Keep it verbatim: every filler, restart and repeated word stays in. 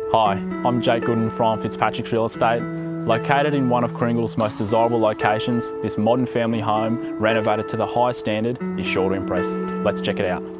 Hi, I'm Jake Gooden from Fitzpatrick's Real Estate. Located in one of Kringle's most desirable locations, this modern family home, renovated to the highest standard, is sure to impress. Let's check it out.